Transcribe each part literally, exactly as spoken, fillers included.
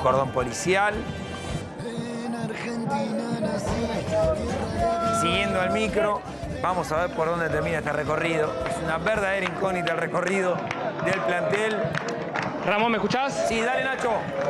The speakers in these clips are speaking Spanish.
cordón policial. Siguiendo al micro, vamos a ver por dónde termina este recorrido. Es una verdadera incógnita el recorrido del plantel. Ramón, ¿me escuchás? Sí, dale, Nacho.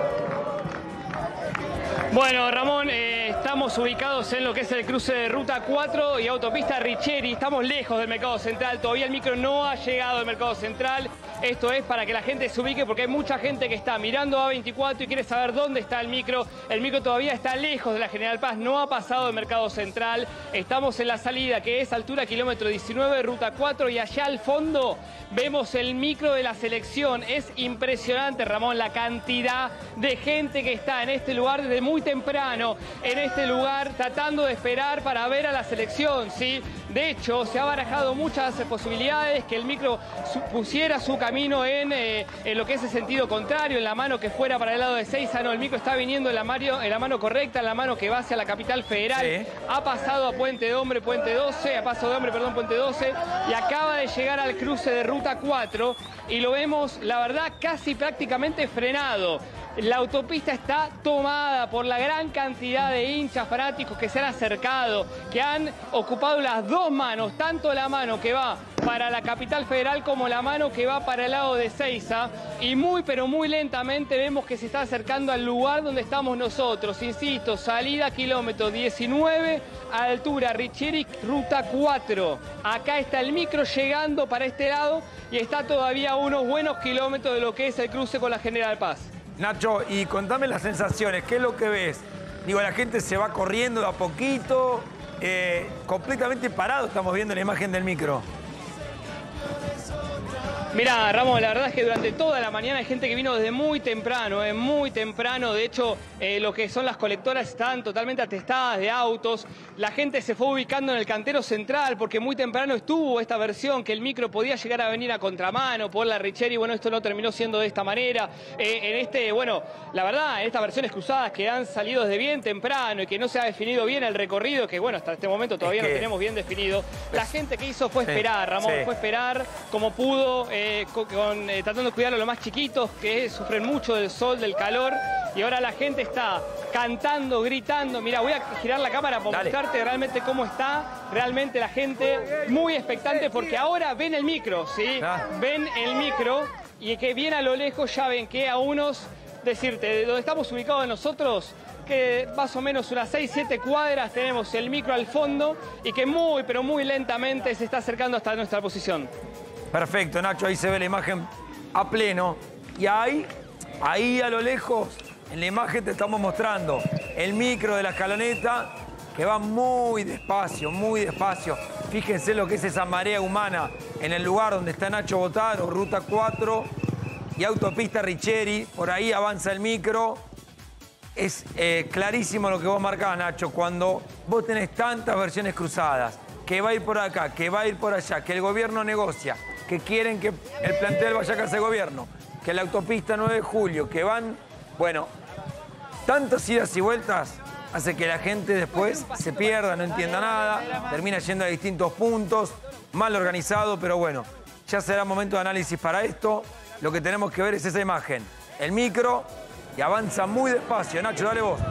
Bueno, Ramón, eh, estamos ubicados en lo que es el cruce de Ruta cuatro y Autopista Richeri. Estamos lejos del Mercado Central. Todavía el micro no ha llegado al Mercado Central. Esto es para que la gente se ubique porque hay mucha gente que está mirando A veinticuatro y quiere saber dónde está el micro. El micro todavía está lejos de la General Paz, no ha pasado el Mercado Central. Estamos en la salida que es altura kilómetro diecinueve, Ruta cuatro, y allá al fondo vemos el micro de la selección. Es impresionante, Ramón, la cantidad de gente que está en este lugar desde muy temprano, en este lugar tratando de esperar para ver a la selección, ¿sí? De hecho, se ha barajado muchas posibilidades que el micro pusiera su camino en, eh, en lo que es el sentido contrario, en la mano que fuera para el lado de Seiza. No, el micro está viniendo en la, mano, en la mano correcta, en la mano que va hacia la capital federal. Sí. Ha pasado a Puente de Hombre, Puente doce, ha pasado de Hombre, perdón, Puente doce, y acaba de llegar al cruce de Ruta cuatro y lo vemos, la verdad, casi prácticamente frenado. La autopista está tomada por la gran cantidad de hinchas fanáticos que se han acercado, que han ocupado las dos manos, tanto la mano que va para la capital federal como la mano que va para el lado de Seiza, y muy pero muy lentamente vemos que se está acercando al lugar donde estamos nosotros. Insisto, salida kilómetro diecinueve, altura Richeri, Ruta cuatro. Acá está el micro llegando para este lado y está todavía a unos buenos kilómetros de lo que es el cruce con la General Paz. Nacho, y contame las sensaciones, ¿qué es lo que ves? Digo, la gente se va corriendo de a poquito, eh, completamente parado estamos viendo la imagen del micro. Mirá, Ramón, la verdad es que durante toda la mañana hay gente que vino desde muy temprano, eh, muy temprano. De hecho, eh, lo que son las colectoras están totalmente atestadas de autos. La gente se fue ubicando en el cantero central porque muy temprano estuvo esta versión que el micro podía llegar a venir a contramano por la Richeri. Bueno, esto no terminó siendo de esta manera. Eh, en este, bueno, la verdad, en estas versiones cruzadas que han salido desde bien temprano y que no se ha definido bien el recorrido, que bueno, hasta este momento todavía es que no tenemos bien definido. La gente que hizo fue esperar, Ramón, sí. fue esperar como pudo. Eh, Eh, con, con, eh, tratando de cuidar a los más chiquitos que sufren mucho del sol, del calor, y ahora la gente está cantando, gritando. Mira, voy a girar la cámara para Dale. mostrarte realmente cómo está realmente la gente, muy expectante porque ahora ven el micro, ¿sí? Ah. Ven el micro y que bien a lo lejos ya ven que a unos, decirte, de donde estamos ubicados nosotros, que más o menos unas seis, siete cuadras tenemos el micro al fondo y que muy, pero muy lentamente se está acercando hasta nuestra posición. Perfecto, Nacho, ahí se ve la imagen a pleno. Y ahí, ahí a lo lejos, en la imagen te estamos mostrando el micro de la escaloneta que va muy despacio, muy despacio. Fíjense lo que es esa marea humana en el lugar donde está Nacho Botaro, Ruta cuatro y Autopista Richeri. Por ahí avanza el micro. Es eh, clarísimo lo que vos marcabas, Nacho, cuando vos tenés tantas versiones cruzadas, que va a ir por acá, que va a ir por allá, que el gobierno negocia, que quieren que el plantel vaya a casa de gobierno, que la autopista nueve de julio, que van, bueno, tantas idas y vueltas hace que la gente después se pierda, no entienda nada, termina yendo a distintos puntos, mal organizado, pero bueno, ya será momento de análisis para esto. Lo que tenemos que ver es esa imagen, el micro, y avanza muy despacio. Nacho, dale vos.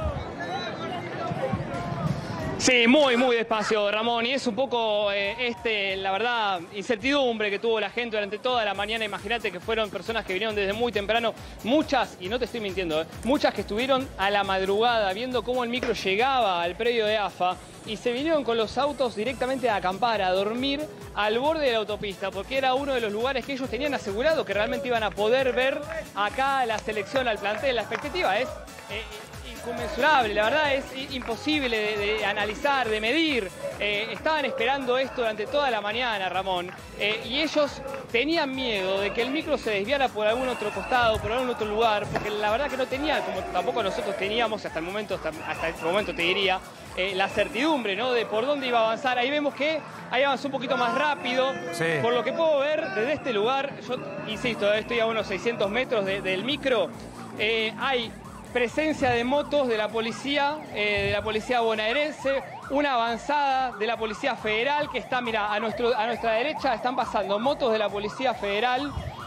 Sí, muy, muy despacio, Ramón, y es un poco, eh, este, la verdad, incertidumbre que tuvo la gente durante toda la mañana. Imagínate que fueron personas que vinieron desde muy temprano, muchas, y no te estoy mintiendo, eh, muchas que estuvieron a la madrugada viendo cómo el micro llegaba al predio de A F A y se vinieron con los autos directamente a acampar, a dormir al borde de la autopista, porque era uno de los lugares que ellos tenían asegurado que realmente iban a poder ver acá la selección, al plantel. La expectativa es Eh, inconmensurable, la verdad es imposible de, de analizar, de medir. Eh, estaban esperando esto durante toda la mañana, Ramón, eh, y ellos tenían miedo de que el micro se desviara por algún otro costado, por algún otro lugar, porque la verdad que no tenían, como tampoco nosotros teníamos hasta el momento, hasta, hasta este momento te diría, eh, la certidumbre, ¿no?, de por dónde iba a avanzar. Ahí vemos que ahí avanzó un poquito más rápido, sí. Por lo que puedo ver desde este lugar, yo insisto, estoy a unos seiscientos metros de, del micro, eh, hay presencia de motos de la policía, eh, de la policía bonaerense, una avanzada de la Policía Federal que está, mira, a, nuestro, a nuestra derecha están pasando motos de la Policía Federal.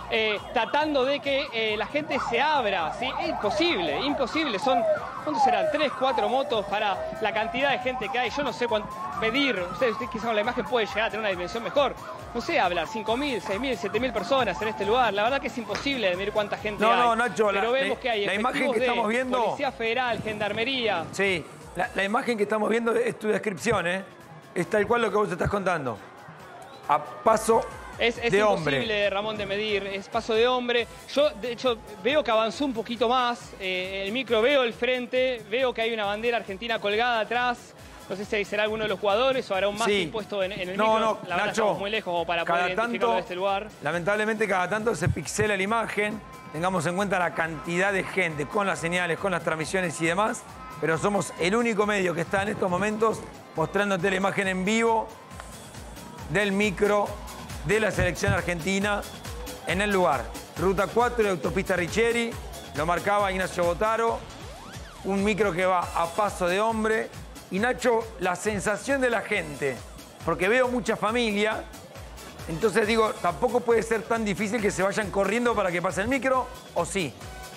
eh, tratando de que eh, la gente se abra, ¿sí? Es imposible, imposible. Son, ¿cuántos serán? Tres, cuatro motos para la cantidad de gente que hay. Yo no sé cuánto medir. Ustedes, ustedes quizás con la imagen puede llegar a tener una dimensión mejor. No sé, hablar cinco mil, seis mil, siete mil personas en este lugar. La verdad que es imposible de medir cuánta gente no, hay. No, no, Nacho, pero la, vemos la, que hay la imagen que estamos viendo... Policía Federal, Gendarmería. Sí, la, la imagen que estamos viendo es tu descripción, ¿eh? Es tal cual lo que vos estás contando. A paso Es, es de imposible, hombre. Ramón, de medir. Es paso de hombre. Yo, de hecho, veo que avanzó un poquito más. Eh, el micro, veo el frente, veo que hay una bandera argentina colgada atrás. No sé si será alguno de los jugadores o habrá un mástil Sí. puesto en, en el no, micro. No, la verdad, Nacho, estamos muy lejos como para poder identificarlo de este lugar. Lamentablemente, cada tanto se pixela la imagen. Tengamos en cuenta la cantidad de gente con las señales, con las transmisiones y demás. Pero somos el único medio que está en estos momentos mostrándote la imagen en vivo del micro de la selección argentina en el lugar. Ruta cuatro de Autopista Richeri, lo marcaba Ignacio Botaro, un micro que va a paso de hombre. Y Nacho, la sensación de la gente, porque veo mucha familia, entonces digo, tampoco puede ser tan difícil que se vayan corriendo para que pase el micro, ¿o sí?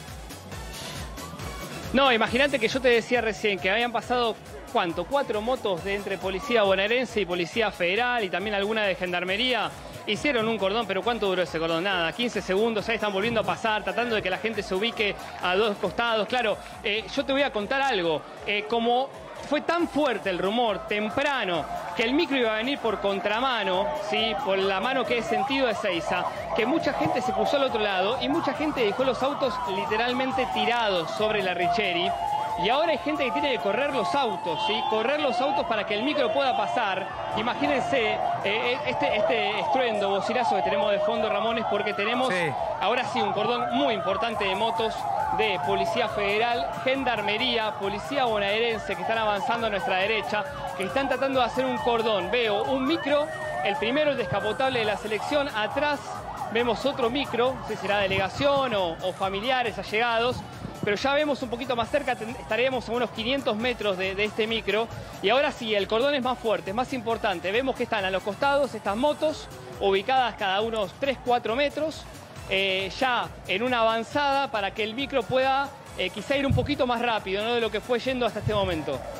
No, imagínate que yo te decía recién que habían pasado, ¿cuánto? Cuatro motos de entre Policía Bonaerense y Policía Federal y también alguna de Gendarmería. Hicieron un cordón, pero ¿cuánto duró ese cordón? Nada, quince segundos, ahí están volviendo a pasar, tratando de que la gente se ubique a dos costados. Claro, eh, yo te voy a contar algo. Eh, como fue tan fuerte el rumor temprano que el micro iba a venir por contramano, ¿sí? Por la mano que es sentido de Ezeiza, que mucha gente se cruzó al otro lado y mucha gente dejó los autos literalmente tirados sobre la Richeri. Y ahora hay gente que tiene que correr los autos, ¿sí? Correr los autos para que el micro pueda pasar. Imagínense eh, este, este estruendo, bocinazo que tenemos de fondo, Ramón, es porque tenemos sí. ahora sí un cordón muy importante de motos de Policía Federal, Gendarmería, Policía Bonaerense, que están avanzando a nuestra derecha, que están tratando de hacer un cordón. Veo un micro, el primero, el descapotable de la selección, atrás vemos otro micro, no sé si será delegación o, o familiares allegados, pero ya vemos un poquito más cerca, estaremos a unos quinientos metros de, de este micro. Y ahora sí, el cordón es más fuerte, es más importante. Vemos que están a los costados estas motos, ubicadas cada unos tres, cuatro metros, eh, ya en una avanzada para que el micro pueda eh, quizá ir un poquito más rápido, ¿no?, de lo que fue yendo hasta este momento.